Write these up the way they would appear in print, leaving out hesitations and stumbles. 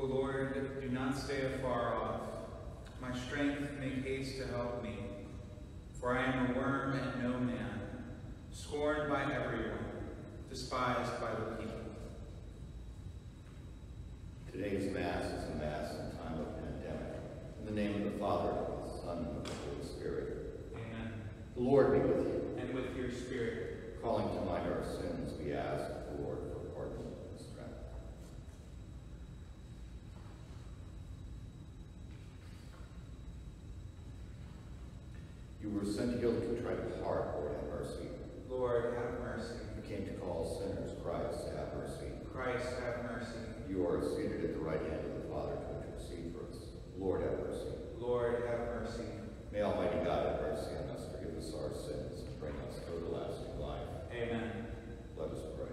Lord, do not stay afar off. My strength make haste to help me. For I am a worm and no man, scorned by everyone, despised by the people. Today's Mass is a Mass in time of pandemic. In the name of the Father, and the Son, and of the Holy Spirit. Amen. The Lord be with you. And with your spirit. Calling to mind our sins, we ask the Lord for pardon and strength. You were sent to heal the contrite heart, Lord, have mercy. Lord, have mercy. You came to call sinners, Christ, have mercy. Christ, have mercy. You are seated at the right hand of the Father to intercede for us. Lord, have mercy. Lord, have mercy. May Almighty God have mercy on us, forgive us our sins, and bring us to everlasting life. Amen. Let us pray.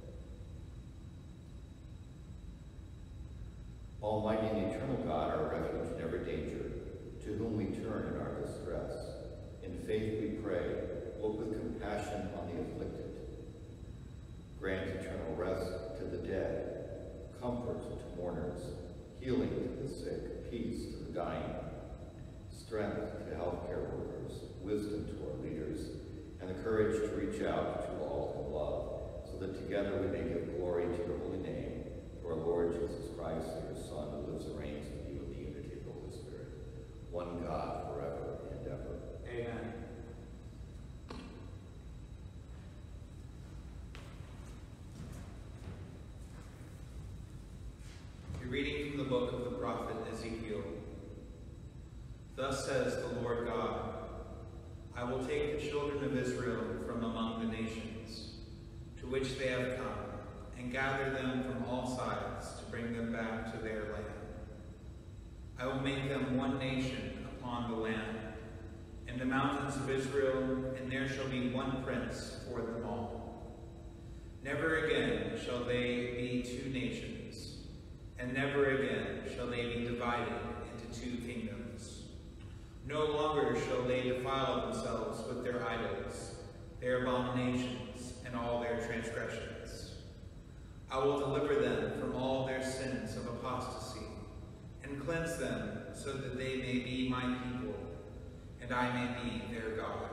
Almighty and eternal God, our refuge in every danger, to whom we turn in our distress. In faith we pray, look with compassion on the afflicted. Grant eternal rest to the dead, comfort to mourners, healing to the sick, peace to the dying, strength to healthcare workers, wisdom to our leaders, and the courage to reach out to all who love, so that together we may give glory to your holy name, through our Lord Jesus Christ, your Son, who lives and reigns with you in the unity of the Holy Spirit, one God forever and ever. Amen. A reading from the book of the prophet Ezekiel. Thus says the Lord God, I will take the children of Israel from among the nations to which they have come, and gather them from all sides to bring them back to their land. I will make them one nation upon the land, in the mountains of Israel, and there shall be one prince for them all. Never again shall they be two nations, and never again shall they be divided into two kingdoms. No longer shall they defile themselves with their idols, their abominations, and all their transgressions. I will deliver them from all their sins of apostasy, and cleanse them so that they may be my people, and I may be their God.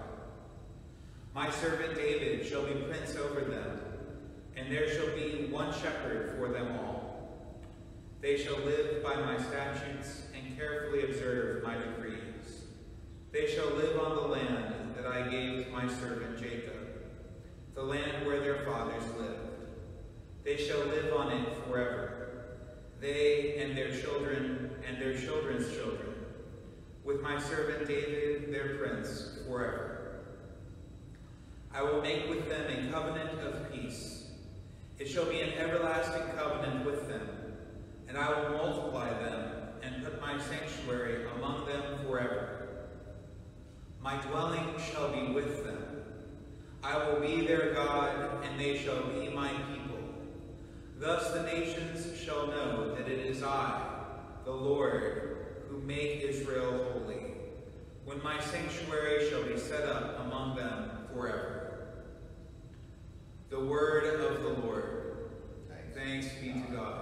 My servant David shall be prince over them, and there shall be one shepherd for them all. They shall live by my statutes and carefully observe my decrees. They shall live on the land that I gave to my servant Jacob, the land where their fathers lived. They shall live on it forever, they and their children and their children's children, with my servant David, their prince, forever. I will make with them a covenant of peace. It shall be an everlasting covenant with them, and I will multiply them and put my sanctuary among them forever. My dwelling shall be with them. I will be their God, and they shall be my people. Thus the nations shall know that it is I, the Lord, who make Israel holy, when my sanctuary shall be set up among them forever. The word of the Lord. Thanks be to God.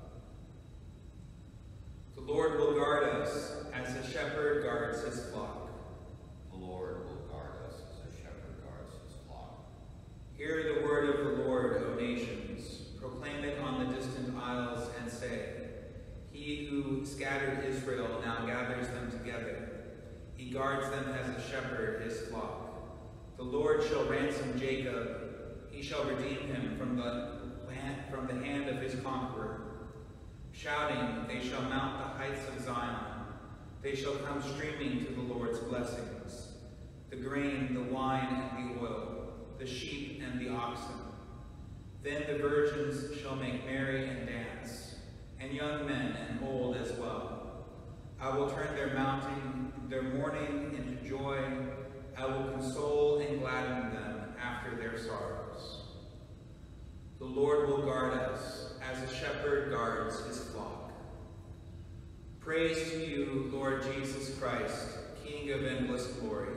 The Lord will guard us as a shepherd guards his flock. The Lord will guard us as a shepherd guards his flock. Hear the word of the Lord, O nations. Proclaim it on the distant isles and say, He who scattered Israel now gathers them together. He guards them as a shepherd his flock. The Lord shall ransom Jacob. He shall redeem him from the hand of his conqueror. Shouting, they shall mount the heights of Zion. They shall come streaming to the Lord's blessings, the grain, the wine, and the oil, the sheep and the oxen. Then the virgins shall make merry and dance, and young men and old as well. I will turn their mourning into joy. I will console and gladden them after their sorrows. The Lord will guard us as a shepherd guards his flock. Praise to you, Lord Jesus Christ, King of endless glory.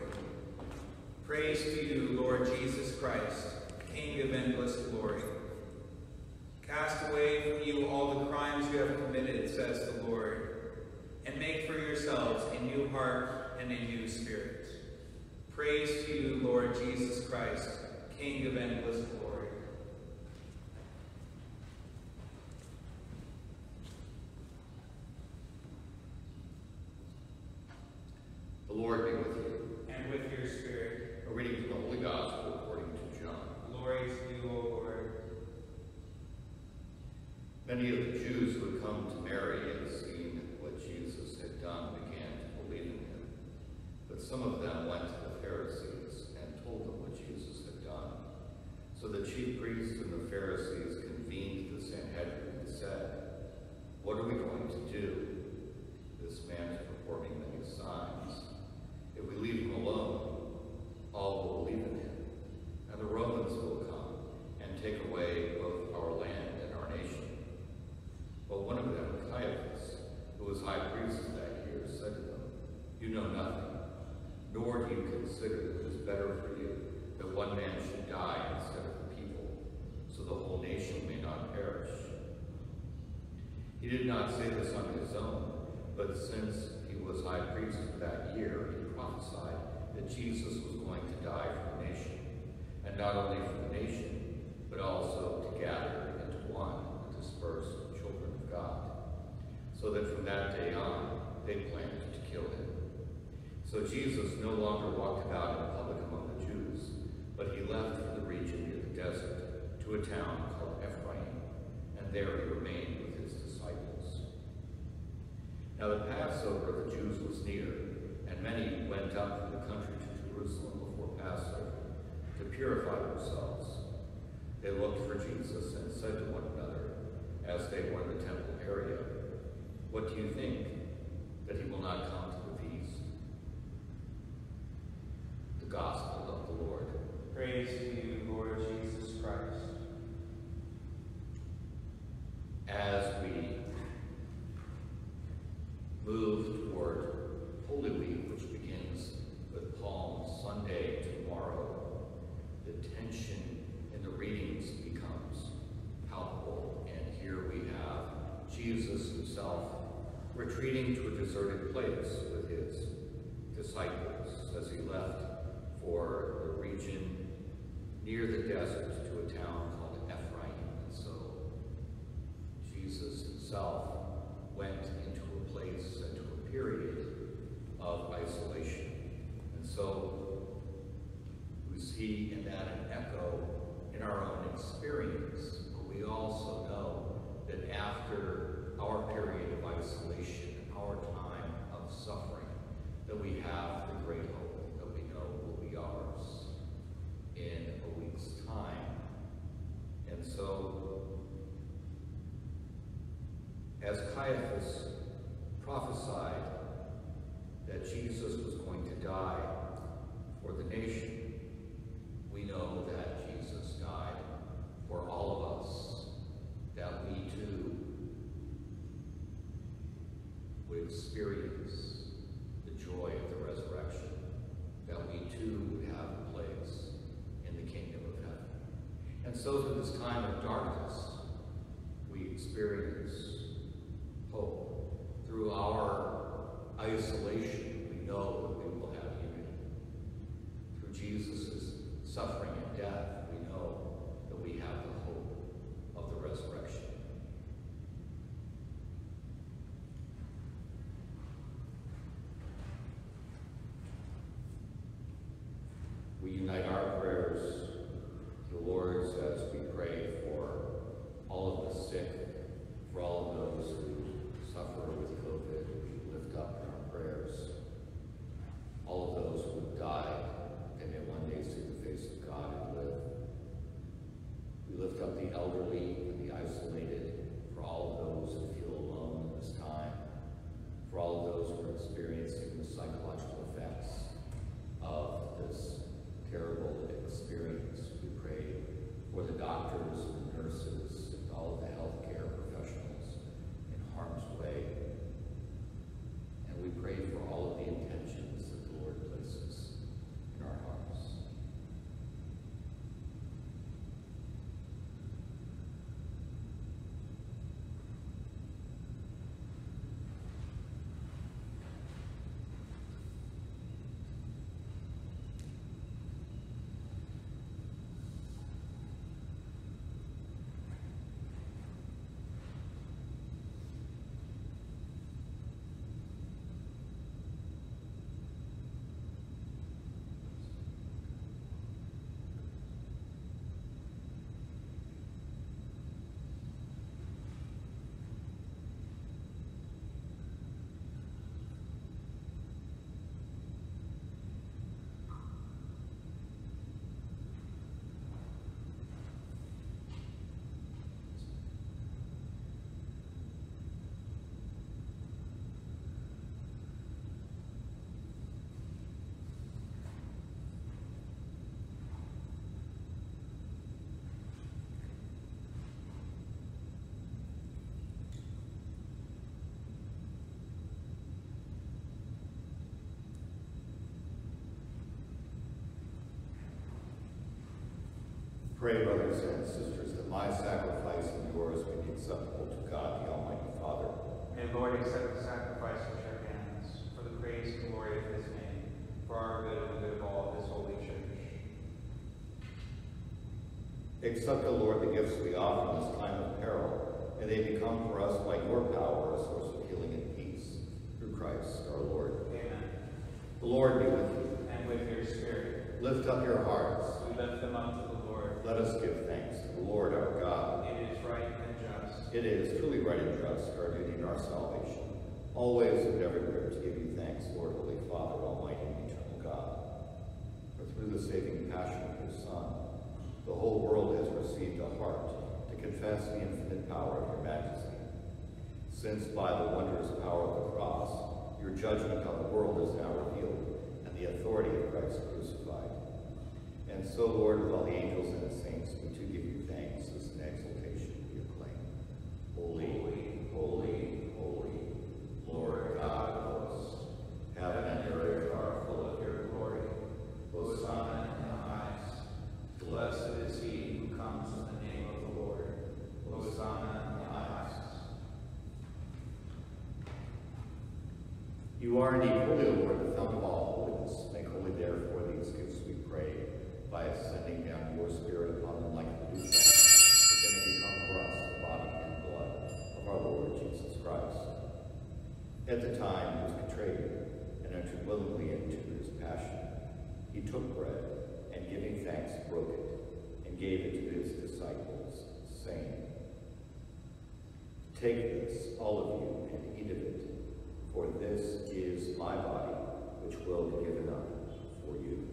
Praise to you, Lord Jesus Christ, King of endless glory. Cast away from you all the crimes you have committed, says the Lord, and make for yourselves a new heart and a new spirit. Praise to you, Lord Jesus Christ, King of endless glory. The Lord be with you. And with your spirit. A reading from the Holy Gospel according to John. Glory to you, O Lord. Many of the Jews who had come to Mary and seen what Jesus had done began to believe in him. But some of them went to the Pharisees and told them what Jesus had done. So the chief priests and the Pharisees convened the Sanhedrin and said, "What are we going to do? This man is performing many signs. If we leave him alone, all will believe in him, and the Romans will come and take away both our land and our nation." But one of them, Caiaphas, who was high priest that year, said to them, "You know nothing, nor do you consider that it is better for you that one man should die instead of the people, so the whole nation may not perish." He did not say this on his own, but since he was high priest for that year, he prophesied that Jesus was going to die for the nation, and not only for the nation, but also to gather into one the dispersed children of God, so that from that day on they planned to kill him. So Jesus no longer walked about in public among the Jews, but he left for the region near the desert to a town called Ephraim, and there he remained with his disciples. Now the Passover of the Jews was near, and many went up from the country to Jerusalem before Passover to purify themselves. They looked for Jesus and said to one another, as they were in the temple area, "What do you think, that he will not come to the feast?" The Gospel of the Lord. Praise to you, Lord Jesus Christ. As we move toward Holy Week, which begins with Palm Sunday tomorrow, the tension in the readings becomes palpable. And here we have Jesus himself retreating to a deserted place with his disciples as he left for the region near the desert to a town called Ephraim. And so Jesus himself went into a place, into a period of isolation. And so we see in that an echo in our own experience, but we also know that after our period of isolation, our time of suffering, that we have the great hope that we know will be ours in a week's time. And so, as Caiaphas prophesied that Jesus was going to die for the nation, we know that Jesus died for all of us, that we too would experience the joy of the resurrection, that we too would have a place in the kingdom of heaven. And so through this time of darkness, we experience hope. Through our isolation, we know that we will have unity. Through Jesus' suffering and death, we know that we have the hope of the resurrection. We unite our prayers to the Lord's as we pray for all of the sick, for all of those who suffer with COVID. We lift up in our prayers all of those who have died, they may one day see the face of God and live. We lift up the elderly and the isolated, for all of those who feel alone in this time, for all of those who are experiencing the psychological effects of this terrible Pray, brothers and sisters, that my sacrifice and yours may be acceptable to God, the Almighty Father. May the Lord accept the sacrifice at your hands, for the praise and glory of his name, for our good and the good of all of his holy church. Accept, O Lord, the gifts we offer in this time of peril, and they become for us by your power a source of healing and peace. Through Christ our Lord. Amen. The Lord be with you. And with your spirit. Lift up your hearts. We lift them up to the Lord. Let us give thanks to the Lord our God. It is right and just. It is truly right and just, our duty and our salvation, always and everywhere to give you thanks, Lord, Holy Father, Almighty and eternal God. For through the saving passion of your Son, the whole world has received a heart to confess the infinite power of your majesty. Since by the wondrous power of the cross, your judgment on the world is now revealed, and the authority of Christ crucified. And so, Lord, with all the angels and the saints, we too give you thanks as an exaltation we acclaim. Holy, holy, holy, Lord God of hosts, heaven and earth are full of your glory. Hosanna in the highest. Blessed is he who comes in the name of the Lord. Hosanna in the highest. You are indeed holy, O Lord, the fountain of all holiness. Make holy, therefore, these gifts, we pray, by sending down your Spirit upon them like the dew, that they may become for us the body and blood of our Lord Jesus Christ. At the time he was betrayed and entered willingly into his passion, he took bread, and giving thanks, broke it, and gave it to his disciples, saying, "Take this, all of you, and eat of it, for this is my body, which will be given up for you."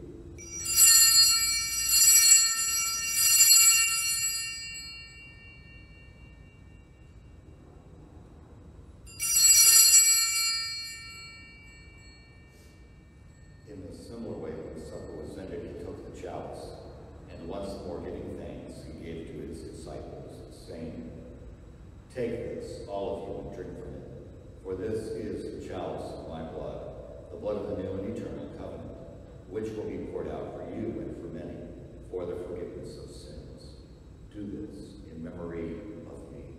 In a similar way, when the supper was ended, he took the chalice, and once more giving thanks, he gave to his disciples, saying, "Take this, all of you, and drink from it, for this is the chalice of my blood, the blood of the new and eternal covenant, which will be poured out for you and for many, for the forgiveness of sins. Do this in memory of me."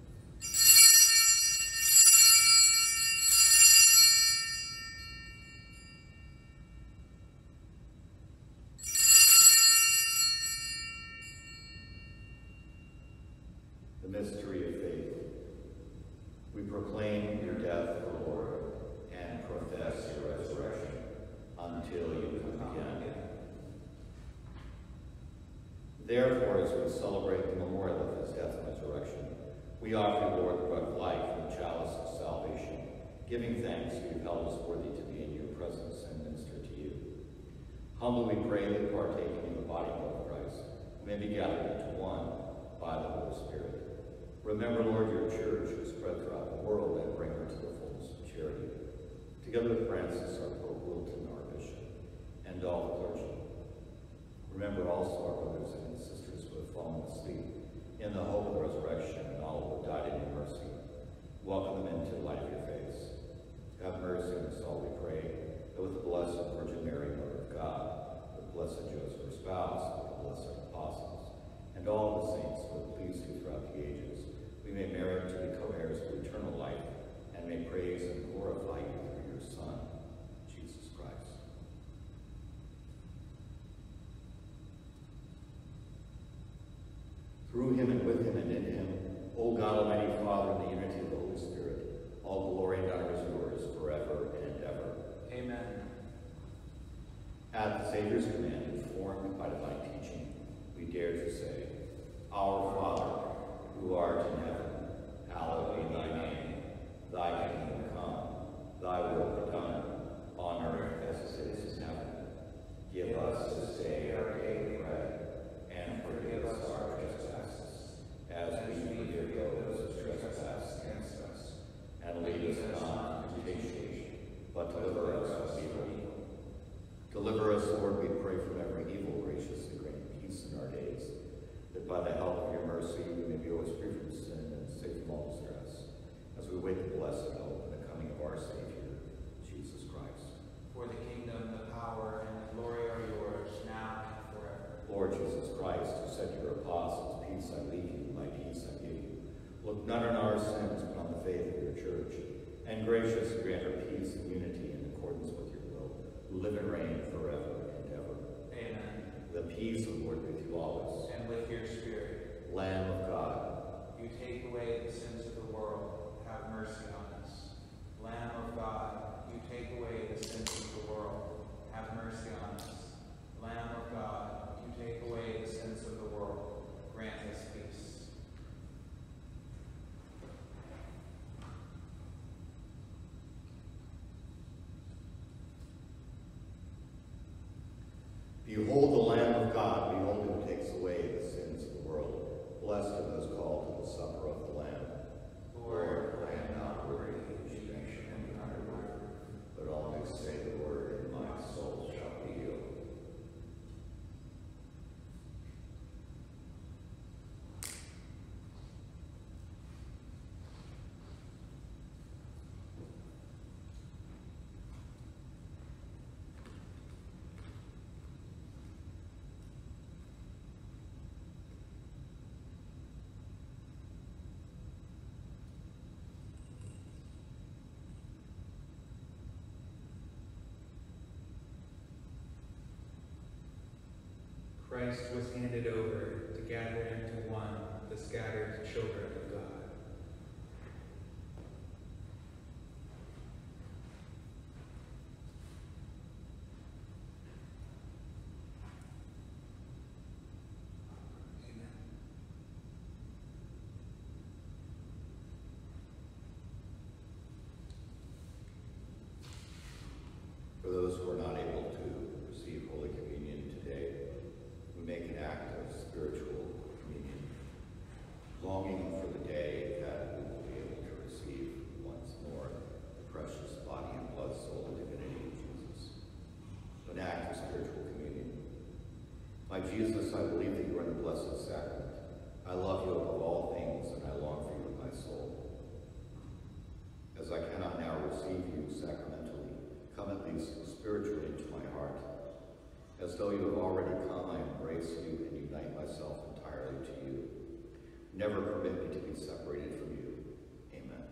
The mystery of faith. We proclaim your death, O Lord, and profess your resurrection until you come again. Therefore, as we celebrate the memorial of his death and resurrection, we offer you, Lord, the bread of life and the chalice of salvation, giving thanks you have held us worthy to be in your presence and minister to you. Humbly we pray that, partaking in the body and blood of Christ, we may be gathered into one by the Holy Spirit. Remember, Lord, your church is spread throughout the world, and bring her to the fullness of charity. Together with Francis, our Pope, Wilton, our Bishop, and all the clergy. Remember also our brothers and sisters who have fallen asleep in the hope of the resurrection, and all who have died in your mercy. Welcome them into the light of your face. Have mercy on us all, we pray, that with the Blessed Virgin Mary, Mother of God, with Blessed Joseph, her spouse, with the blessed apostles, and all the saints who have pleased you throughout the ages, we may merit to be co-heirs to eternal life, and may praise and glorify you through your Son, Jesus Christ. Through him and with him and in him, O God, Almighty Father, in the unity of the Holy Spirit, all glory and honor is yours forever and ever. Amen. At the Savior's command, informed by divine teaching, we dare to say, Our Father, who art in heaven, hallowed be thy name. Thy kingdom come, thy will be done, on earth as it is in heaven. Give us this day our daily bread, and forgive us our trespasses, as we forgive those who trespass against us. And lead us not into temptation, but deliver us from evil. Deliver us, Lord, we pray, from every evil, graciously grant peace in our days, that by the help of your mercy we may be always free from sin and safe from all distress, as we wait the blessed hope and the coming of our Savior, Jesus Christ. For the kingdom, the power, and the glory are yours, now and forever. Lord Jesus Christ, who said to your Look not on our sins, but on the faith of your church, and graciously grant her peace and unity in accordance with your will, who live and reign forever and ever. Amen. The peace of the Lord with you always. And with your spirit. Lamb of God, You take away the sins of the world. Have mercy on us. Lamb of God, you take away the sins of the world. Have mercy on us. Lamb of God, you take away the sins of the world. Grant us peace. behold the Lamb of God, behold who takes away the sins of the world. Blessed are those called to the supper of the Lamb. Lord, I am not worthy that you should enter under my roof, But only say the word, and my soul shall be healed. Christ was handed over to gather into one the scattered children of God. Amen. For those who are not able to receive Holy Communion today, we make an act of spiritual communion, longing for the day that we will be able to receive once more the precious body and blood, soul, and divinity of Jesus. An act of spiritual communion. My Jesus, I believe that you are in the Blessed Sacrament. I love you above all things, and I long for you with my soul. As I cannot now receive you sacramentally, come at least spiritually into my heart. As though you have already come, I embrace you and unite myself entirely to you. Never permit me to be separated from you. Amen.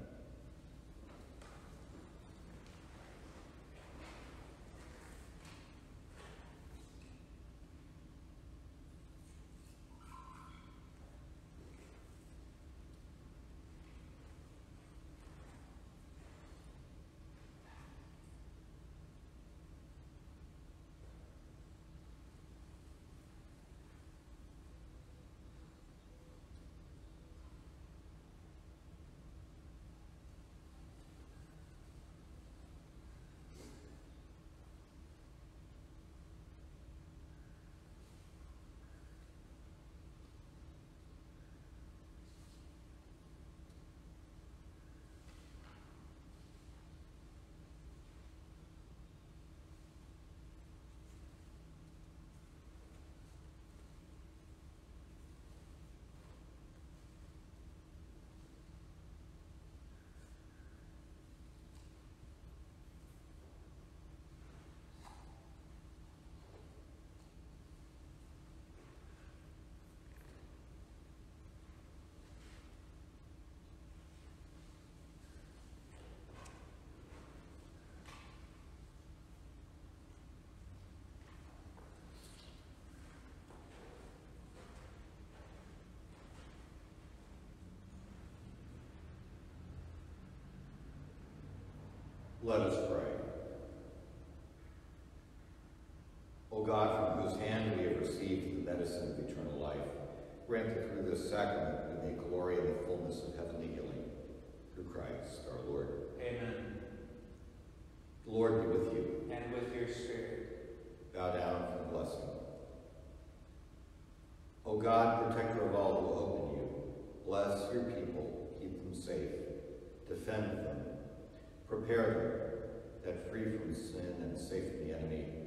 Let us pray. O God, from whose hand we have received the medicine of eternal life, grant that through this sacrament we may glory in the fullness of heavenly healing. Through Christ our Lord. Amen. The Lord be with you. And with your spirit. Bow down for the blessing. O God, protector of all who hope in you, bless your people, keep them safe, defend them, prepare them, that free from sin and safe from the enemy,